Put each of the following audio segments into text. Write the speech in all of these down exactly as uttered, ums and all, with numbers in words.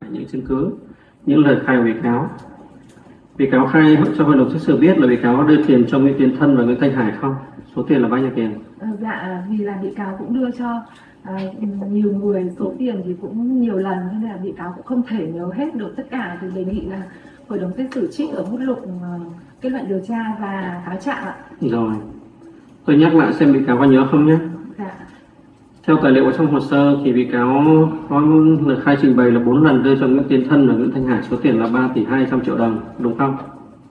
những chứng cứ, những lời khai của bị cáo. Bị cáo khai cho hội đồng xét xử biết là bị cáo đưa tiền cho Nguyễn Tiến Thân và Nguyễn Thanh Hải không? Số tiền là bao nhiêu tiền? À, dạ vì là bị cáo cũng đưa cho à, nhiều người số tiền thì cũng nhiều lần, nên là bị cáo cũng không thể nhớ hết được tất cả, thì đề nghị là hội đồng xét xử trích ở bút lục uh, kết luận điều tra và cáo trạng ạ. Rồi, tôi nhắc lại xem bị cáo có nhớ không nhé. Dạ. Theo tài liệu trong hồ sơ thì bị cáo có lời khai trình bày là bốn lần đưa cho Nguyễn Tiến Thân và Nguyễn Thanh Hải số tiền là ba tỷ hai trăm triệu đồng, đúng không?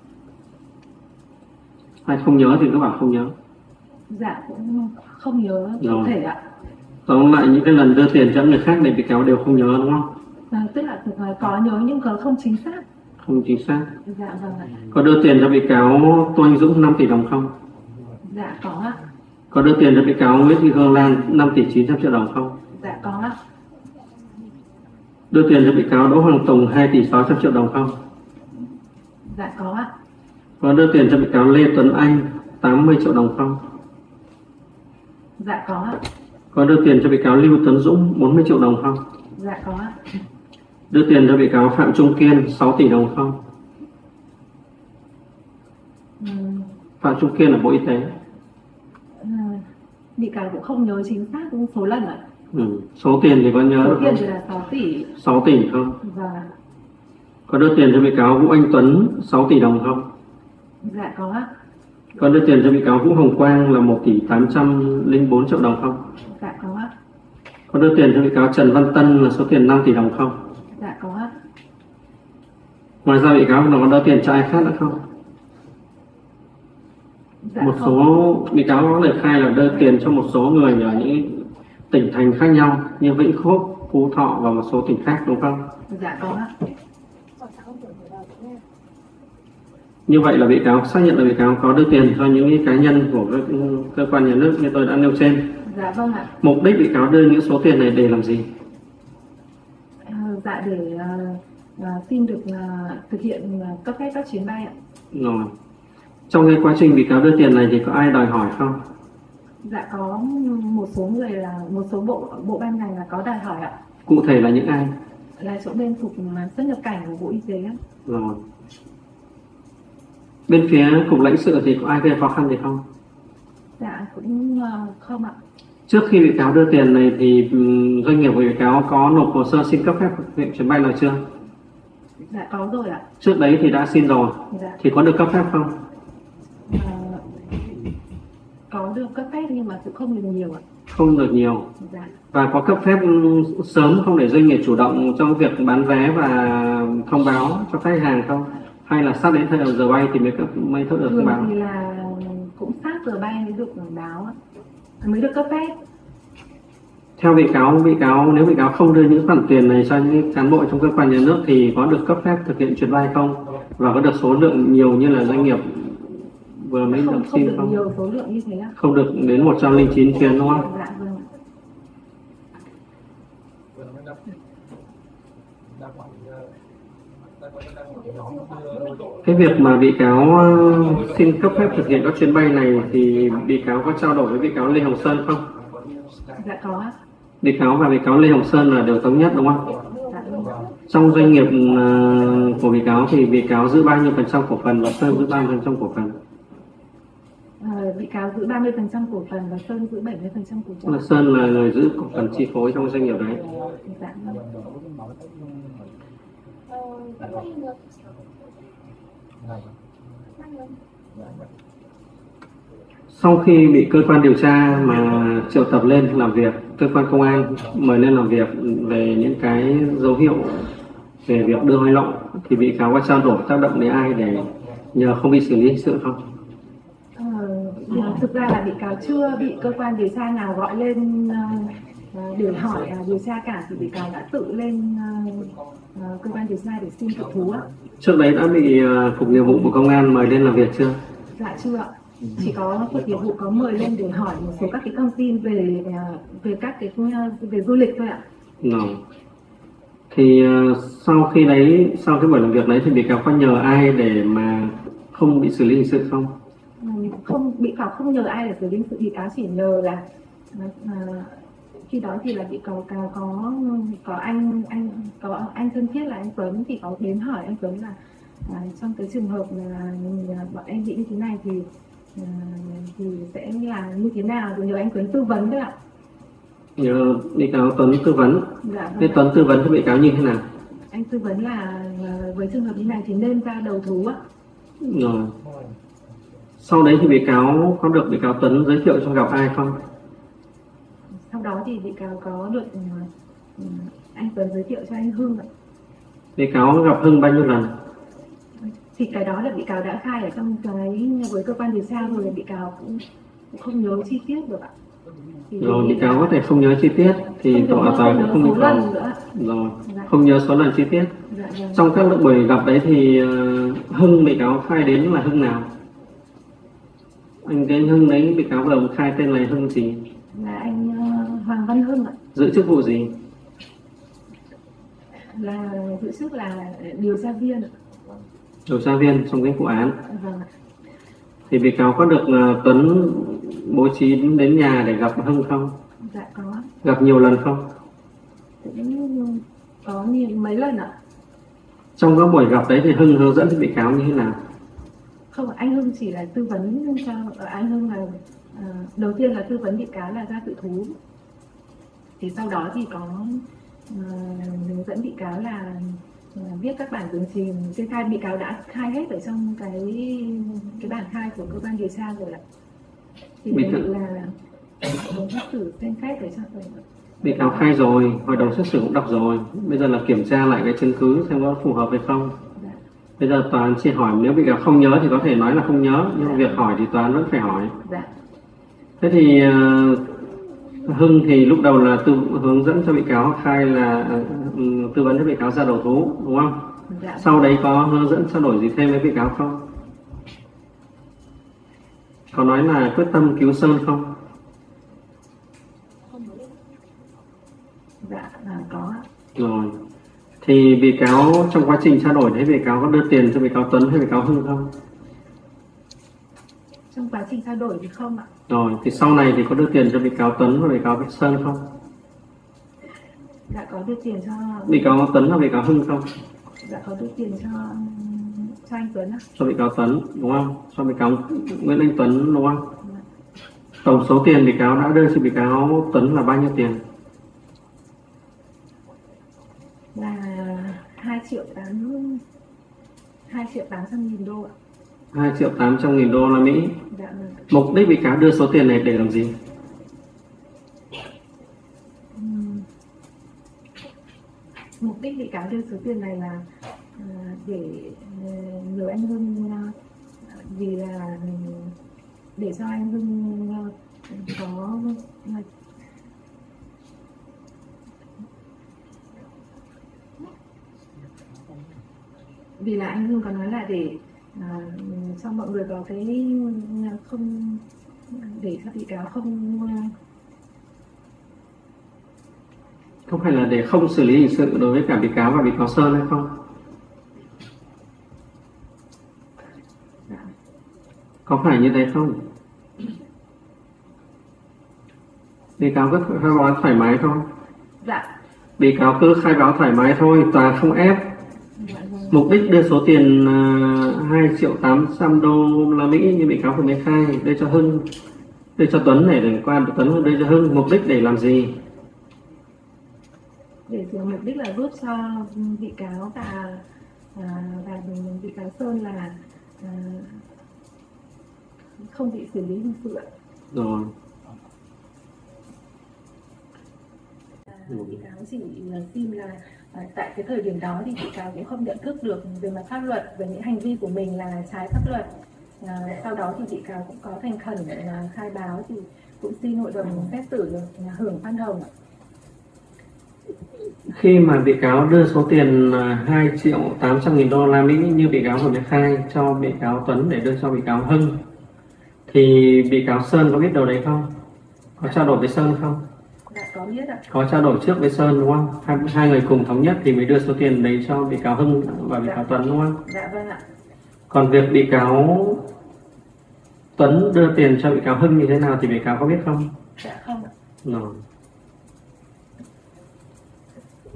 Ai không nhớ thì cứ bảo không nhớ. Dạ cũng không nhớ cụ thể ạ. Tóm lại những cái lần đưa tiền cho người khác để bị cáo đều không nhớ, đúng không? À, tức là có nhớ nhưng có không chính xác. Không chính xác. Dạ vâng ạ. Có đưa tiền cho bị cáo Tô Anh Dũng năm tỷ đồng không? Dạ có ạ. Có đưa tiền cho bị cáo Nguyễn Thị Hương Lan năm tỷ chín trăm triệu đồng không? Dạ có ạ. Đưa tiền cho bị cáo Đỗ Hoàng Tùng hai tỷ sáu trăm triệu đồng không? Dạ có ạ. Có đưa tiền cho bị cáo Lê Tuấn Anh tám mươi triệu đồng không? Dạ có ạ. Có đưa tiền cho bị cáo Lưu Tuấn Dũng bốn mươi triệu đồng không? Dạ có ạ. Đưa tiền cho bị cáo Phạm Trung Kiên sáu tỷ đồng không? Ừ. Phạm Trung Kiên là Bộ Y tế. À, bị cáo cũng không nhớ chính xác số lần ạ. Ừ. Số tiền thì có nhớ số được tiền không? thì là sáu tỷ. sáu tỷ không? Và có đưa tiền cho bị cáo Vũ Anh Tuấn sáu tỷ đồng không? Dạ có ạ. Có đưa tiền cho bị cáo Vũ Hồng Quang là một tỷ tám trăm lẻ bốn triệu đồng không? Dạ có ạ. Có đưa tiền cho bị cáo Trần Văn Tân là số tiền năm tỷ đồng không? Dạ có ạ. Ngoài ra bị cáo còn có đưa tiền cho ai khác nữa không? Dạ một không. số bị cáo có lời khai là đưa tiền cho một số người ở những tỉnh thành khác nhau như Vĩnh Phúc, Phú Thọ và một số tỉnh khác, đúng không? Dạ có ạ. Như vậy là bị cáo xác nhận là bị cáo có đưa tiền cho những cá nhân của các cơ quan nhà nước như tôi đã nêu trên. Dạ vâng ạ. Mục đích bị cáo đưa những số tiền này để làm gì? À, dạ để uh, uh, xin được uh, thực hiện uh, cấp phép các chuyến bay ạ. Rồi. Trong cái quá trình bị cáo đưa tiền này thì có ai đòi hỏi không? Dạ có một số người là một số bộ bộ ban ngành là có đòi hỏi ạ. Cụ thể là những ai? Là chỗ bên cục xuất nhập cảnh của Bộ Y tế ạ. Rồi. Bên phía cục lãnh sự thì có ai gây khó khăn gì không? Dạ cũng uh, không ạ. Trước khi bị cáo đưa tiền này thì doanh nghiệp của bị cáo có nộp hồ sơ xin cấp phép thực hiện chuyến bay nào chưa? Dạ có rồi ạ. Trước đấy thì đã xin rồi. Dạ. Thì có được cấp phép không? Uh, có được cấp phép nhưng mà cũng không được nhiều ạ. Không được nhiều. Dạ. Và có cấp phép sớm không để doanh nghiệp chủ động trong việc bán vé và thông báo cho khách hàng không? Hay là sát đến thời giờ bay thì mới cấp mới thức được thông báo? Thường thì là cũng sát giờ bay mới được báo, mới được cấp phép. Theo bị cáo, bị cáo nếu bị cáo không đưa những khoản tiền này cho những cán bộ trong cơ quan nhà nước thì có được cấp phép thực hiện chuyến bay không? Và có được số lượng nhiều như là doanh nghiệp vừa mới không, được không xin được không? Nhiều số lượng như thế ạ. Không được đến một trăm lẻ chín chuyến, đúng không? Dạ vâng. Cái việc mà bị cáo xin cấp phép thực hiện các chuyến bay này thì bị cáo có trao đổi với bị cáo Lê Hồng Sơn không? Dạ có ạ. Bị cáo và bị cáo Lê Hồng Sơn là đều thống nhất, đúng không? Dạ vâng. Trong doanh nghiệp uh, của bị cáo thì bị cáo giữ bao nhiêu phần trăm cổ phần và Sơn giữ bao nhiêu phần trăm cổ phần? À, bị cáo giữ ba mươi phần trăm cổ phần và Sơn giữ bảy mươi phần trăm cổ phần. Là Sơn là người giữ cổ phần chi phối trong doanh nghiệp đấy. Dạ vâng. Sau khi bị cơ quan điều tra mà triệu tập lên làm việc, cơ quan công an mời lên làm việc về những cái dấu hiệu về việc đưa hối lộ thì bị cáo có trao đổi tác động đến ai để nhờ không bị xử lý hình sự không? Ờ, thực ra là bị cáo chưa bị cơ quan điều tra nào gọi lên uh, để hỏi uh, điều tra cả, thì bị cáo đã tự lên uh, uh, cơ quan điều tra để xin tự thú ạ. Trước đấy đã bị uh, cục nghiệp vụ của công an mời lên làm việc chưa? Dạ chưa ạ. Chỉ có cục nghiệp vụ có mời lên để hỏi một số các cái thông tin về uh, về các cái uh, về du lịch thôi ạ. Rồi. Thì uh, sau khi đấy, sau cái buổi làm việc đấy thì bị cáo có nhờ ai để mà không bị xử lý hình sự không? Không, bị cáo không nhờ ai để xử lý hình sự, bị cáo chỉ nhờ là uh, khi đó thì là bị cáo có có có anh anh có anh thân thiết là anh Tuấn thì có đến hỏi anh Tuấn là à, trong cái trường hợp là, là bọn em bị như thế này thì à, thì sẽ là như thế nào, rồi nhờ anh Tuấn tư vấn đấy ạ. Nhờ bị cáo Tuấn tư vấn. Dạ, Thế vâng. Tuấn tư vấn cho bị cáo như thế nào? Anh tư vấn là, là với trường hợp như này thì nên ra đầu thú ạ. Rồi. Sau đấy thì bị cáo có được bị cáo Tuấn giới thiệu cho gặp ai không? Sau đó thì bị cáo có được uh, anh Tuấn giới thiệu cho anh Hưng ạ. Bị cáo gặp Hưng bao nhiêu lần? Thì cái đó là bị cáo đã khai ở trong cái với cơ quan điều tra rồi, bị cáo cũng, cũng không nhớ chi tiết được ạ. Thì Rồi bị cáo có thể không nhớ chi tiết thì tòa tòa cũng không yêu cầu. Rồi, dạ. Không nhớ số lần chi tiết. Dạ, dạ. Trong các buổi gặp đấy thì uh, Hưng bị cáo khai đến là Hưng nào? Anh cái Hưng đấy bị cáo vừa khai tên là Hưng gì? Là anh uh, Hoàng Văn Hưng ạ. Giữ chức vụ gì? Là giữ chức là điều tra viên ạ. Điều tra viên trong cái vụ án. Vâng. Thì bị cáo có được uh, Tuấn bố trí đến nhà để gặp Hưng không? Dạ có. Gặp nhiều lần không? Cũng có nhiều mấy lần ạ. Trong các buổi gặp đấy thì Hưng hướng dẫn cho bị cáo như thế nào? Không, anh Hưng chỉ là tư vấn cho anh Hưng là uh, đầu tiên là tư vấn bị cáo là ra tự thú. Thì sau đó thì có uh, hướng dẫn bị cáo là uh, viết các bản tường trình, cái khai bị cáo đã khai hết ở trong cái cái bản khai của cơ quan điều tra rồi ạ. Thì đề nghị là hội đồng xét xử xem xét để cho tôi. Bị cáo khai rồi, hội đồng xét xử cũng đọc rồi. Bây giờ là kiểm tra lại cái chứng cứ xem có phù hợp hay không. Dạ. Bây giờ tòa án chỉ hỏi, nếu bị cáo không nhớ thì có thể nói là không nhớ, nhưng dạ. việc hỏi thì tòa án vẫn phải hỏi. Dạ. Thế thì uh, Hưng thì lúc đầu là tư hướng dẫn cho bị cáo khai là uh, tư vấn cho bị cáo ra đầu thú, đúng không? Dạ. Sau đấy có hướng dẫn trao đổi gì thêm với bị cáo không? Có nói là quyết tâm cứu Sơn không? Dạ, à, có. Rồi. Thì bị cáo trong quá trình trao đổi đấy, bị cáo có đưa tiền cho bị cáo Tuấn hay bị cáo Hưng không? Trong quá trình trao đổi thì không ạ. Rồi, thì sau này thì có đưa tiền cho bị cáo Tuấn và bị cáo Sơn không? Dạ có đưa tiền cho Bị cáo Tuấn và bị cáo Hưng không? Dạ có đưa tiền cho cho anh Tuấn ạ. Cho bị cáo Tuấn, đúng không? Cho bị cáo Nguyễn Anh Tuấn, đúng không? Dạ. Tổng số tiền bị cáo đã đưa cho bị cáo Tuấn là bao nhiêu tiền? Là hai triệu tám hai triệu tám trăm nghìn đô ạ. hai triệu tám trăm nghìn đô la Mỹ. Dạ vâng. Mục đích bị cáo đưa số tiền này để làm gì? Uhm. Mục đích bị cáo đưa số tiền này là uh, để uh, nhờ anh Hưng, uh, vì là để cho anh Hưng uh, có uh, vì là anh Hưng có nói là để à, cho mọi người có cái không, để cho bị cáo không Không phải là để không xử lý hình sự đối với cả bị cáo và bị cáo Sơn hay không? dạ. Có phải như thế không? Bị cáo cứ khai báo thoải mái thôi. Dạ. Bị cáo cứ khai báo thoải mái thôi, tòa không ép. Dạ, vâng. Mục đích đưa số tiền uh, hai triệu tám trăm đô la Mỹ như bị cáo vừa mới khai, đưa cho Hưng, đưa cho Tuấn để liên quan Tuấn đưa cho Hưng, mục đích để làm gì? Để mục đích là giúp cho bị cáo và à, và bị cáo Sơn là à, không bị xử lý hình sự ạ. Rồi. Bị cáo chỉ xin là à, tại cái thời điểm đó thì bị cáo cũng không nhận thức được về mặt pháp luật, về những hành vi của mình là trái pháp luật. À, sau đó thì bị cáo cũng có thành khẩn là khai báo, thì cũng xin hội đồng xét xử được hưởng khoan hồng. Khi mà bị cáo đưa số tiền hai triệu tám trăm nghìn đô la Mỹ như bị cáo vừa mới khai cho bị cáo Tuấn để đưa cho bị cáo Hưng, thì bị cáo Sơn có biết điều đấy không? Có trao đổi với Sơn không? Dạ có biết ạ. Có trao đổi trước với Sơn đúng không? Hai, hai người cùng thống nhất thì mới đưa số tiền đấy cho bị cáo Hưng và bị dạ. cáo Tuấn đúng không? Dạ vâng ạ. Còn việc bị cáo Tuấn đưa tiền cho bị cáo Hưng như thế nào thì bị cáo có biết không? Dạ không ạ. Rồi.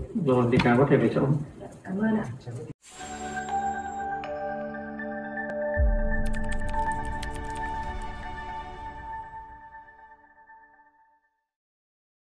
Rồi bị cáo có thể về chỗ. Cảm ơn ạ.